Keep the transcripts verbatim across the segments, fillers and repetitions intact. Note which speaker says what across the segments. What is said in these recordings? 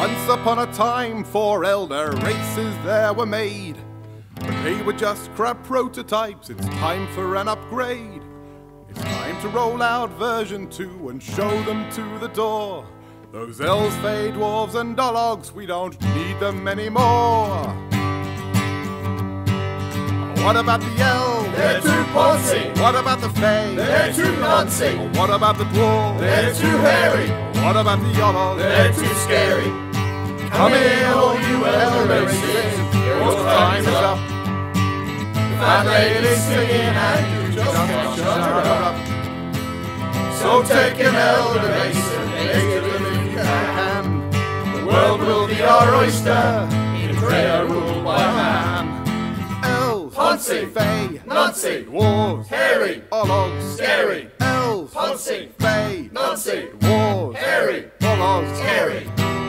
Speaker 1: Once upon a time, four elder races there were made, but they were just crap prototypes. It's time for an upgrade. It's time to roll out version two and show them to the door. Those elves, fae, dwarves and dologs, we don't need them anymore. What about the elves?
Speaker 2: They're too poncy.
Speaker 1: What about the fae?
Speaker 2: They're too noncy.
Speaker 1: What about the dwarves?
Speaker 2: They're too hairy.
Speaker 1: What about the dologs?
Speaker 2: They're too scary.
Speaker 1: Come here, all you elder races, your time is up.
Speaker 2: The fat lady's singing and you just can't shut her up. So take an elder race and make it if you can. The world will be our oyster, in prayer ruled by man.
Speaker 1: Elves,
Speaker 2: Poncy,
Speaker 1: fae,
Speaker 2: noncy,
Speaker 1: dwarves,
Speaker 2: hairy,
Speaker 1: dologs,
Speaker 2: scary.
Speaker 1: elves,
Speaker 2: Poncy,
Speaker 1: fae,
Speaker 2: noncy,
Speaker 1: dwarves,
Speaker 2: hairy,
Speaker 1: dologs,
Speaker 2: scary.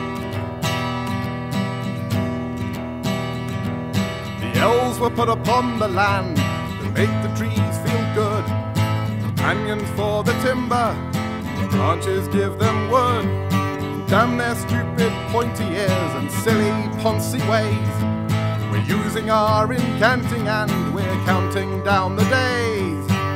Speaker 1: The elves were put upon the land to make the trees feel good. Companions for the timber, the branches give them wood. Damn their stupid pointy ears and silly poncy ways. We're using our incanting and we're counting down the days.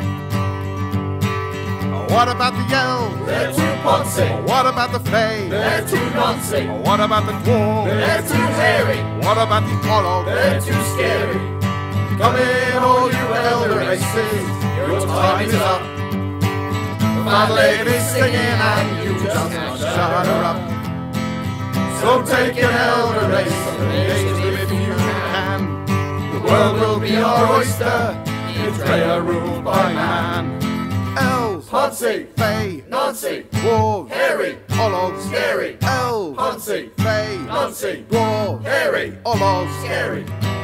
Speaker 1: What about the elves?
Speaker 2: They're too poncy.
Speaker 1: What about the fae?
Speaker 2: They're too noncy.
Speaker 1: What about the dwarves?
Speaker 2: They're too hairy.
Speaker 1: What about the dologs?
Speaker 2: They're too scary.
Speaker 1: Come in, all you elder races, your time is up. The fat lady's singing and you just can't shut her up. So take an elder race and make it if you can. The world will be our oyster, in prayer ruled by man. Elves,
Speaker 2: Poncy,
Speaker 1: fae,
Speaker 2: noncy,
Speaker 1: dwarves,
Speaker 2: hairy,
Speaker 1: dologs,
Speaker 2: scary.
Speaker 1: elves,
Speaker 2: Poncy,
Speaker 1: fae,
Speaker 2: noncy,
Speaker 1: dwarves,
Speaker 2: hairy,
Speaker 1: dologs,
Speaker 2: scary.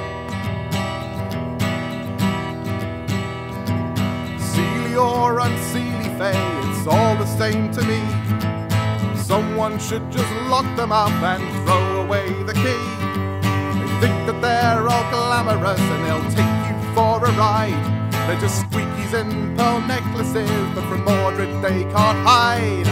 Speaker 1: Seelie or unseelie fae, it's all the same to me. Someone should just lock them up and throw away the key. They think that they're all glamorous and they'll take you for a ride. They're just squeakies in pearl necklaces, but from Mordred they can't hide.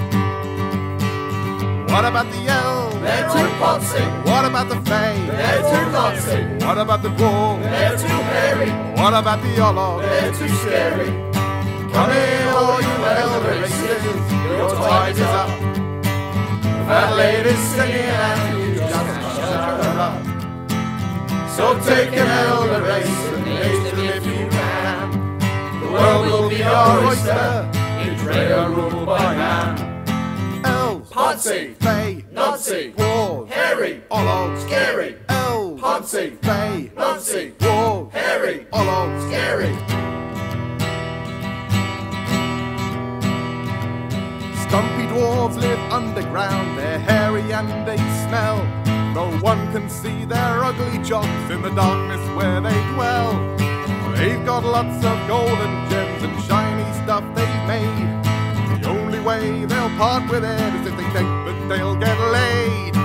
Speaker 1: What about the elves?
Speaker 2: They're too poncy.
Speaker 1: What about the fae?
Speaker 2: They're too noncy.
Speaker 1: What about the dwarves?
Speaker 2: They're too hairy.
Speaker 1: What about the dologs?
Speaker 2: They're too scary.
Speaker 1: Come in, all you elder races, your time is up. The fat lady's singing and you just can't shut her up. So take an elder race and make it if you can. The world will be our oyster, in prayer ruled by man. Elves,
Speaker 2: Poncy,
Speaker 1: fae,
Speaker 2: noncy,
Speaker 1: dwarves,
Speaker 2: hairy,
Speaker 1: dologs,
Speaker 2: scary.
Speaker 1: elves,
Speaker 2: Poncy,
Speaker 1: fae,
Speaker 2: noncy,
Speaker 1: dwarves,
Speaker 2: hairy,
Speaker 1: dologs,
Speaker 2: scary.
Speaker 1: Stumpy dwarves live underground, they're hairy and they smell. No one can see their ugly jocks in the darkness where they dwell. They've got lots of golden gems and shiny stuff they've made. The only way they'll part with it is if they think that they'll get laid.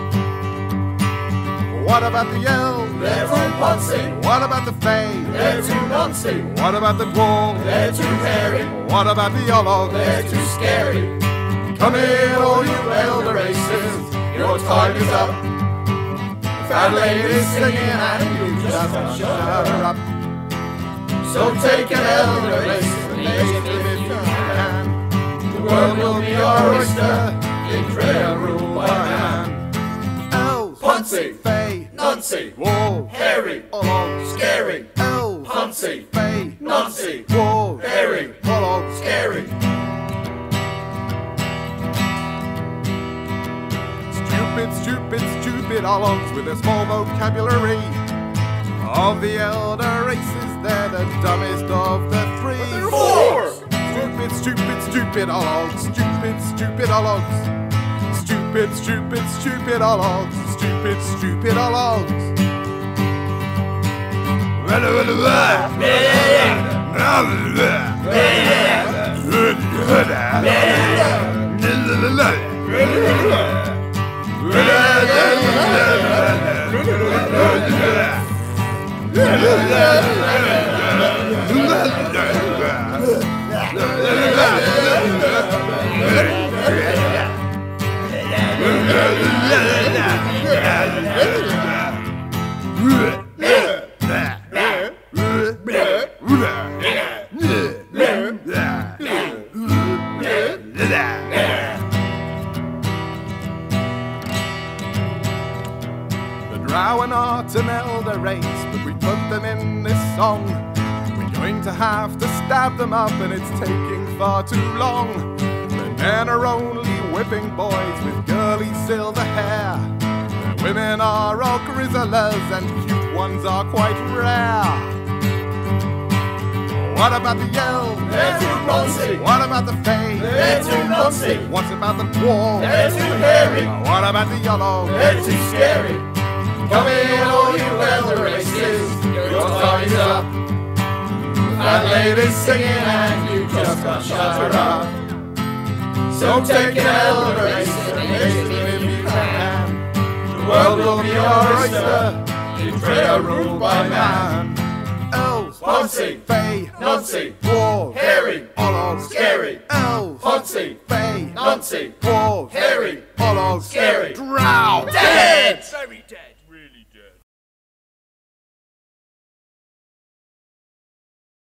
Speaker 1: What about the elves?
Speaker 2: They're too poncy.
Speaker 1: What about the fae?
Speaker 2: They're too noncy.
Speaker 1: What about the dwarves?
Speaker 2: They're too hairy.
Speaker 1: What about the dologs?
Speaker 2: They're too scary.
Speaker 1: Come in, all you elder races, your time is up. The fat lady's singing and you just can't shut her up. So take an elder race and make it if you can. The world will be our oyster, in prayer ruled by man. Elves,
Speaker 2: Poncy,
Speaker 1: fae,
Speaker 2: noncy,
Speaker 1: dwarves,
Speaker 2: hairy,
Speaker 1: dologs,
Speaker 2: scary.
Speaker 1: elves,
Speaker 2: Poncy,
Speaker 1: fae,
Speaker 2: noncy,
Speaker 1: dwarves,
Speaker 2: hairy,
Speaker 1: dologs,
Speaker 2: scary.
Speaker 1: Stupid, stupid, stupid dologs with a small vocabulary. Of the elder races, they're the dumbest of the three.
Speaker 2: Four!
Speaker 1: Stupid, stupid, stupid dologs. Stupid, stupid dologs. Stupid, stupid, stupid dologs. Stupid, stupid dologs.
Speaker 2: Yeah.
Speaker 1: The drow and art and elder race, but we put them in this song. We're going to have to stab them up, and it's taking far too long. The men are only whipping boys with girly silver hair. The women are all grizzlers, and cute ones are quite rare. What about the elves?
Speaker 2: They're too noncy.
Speaker 1: What about the fae?
Speaker 2: They're too noncy.
Speaker 1: What about the dwarves?
Speaker 2: They're too hairy.
Speaker 1: What about the yellow?
Speaker 2: They're too scary. Come in, all you elder races, your time is up. The fat lady's singing and you just can't shut her up. So take an elder race and make it if you can. The world will be your oyster, in prayer ruled by man.
Speaker 1: Elves,
Speaker 2: Poncy,
Speaker 1: fae,
Speaker 2: noncy,
Speaker 1: dwarves,
Speaker 2: hairy,
Speaker 1: hollows,
Speaker 2: scary.
Speaker 1: elves,
Speaker 2: Poncy,
Speaker 1: fae,
Speaker 2: noncy,
Speaker 1: dwarves,
Speaker 2: hairy,
Speaker 1: hollows,
Speaker 2: scary.
Speaker 1: drow.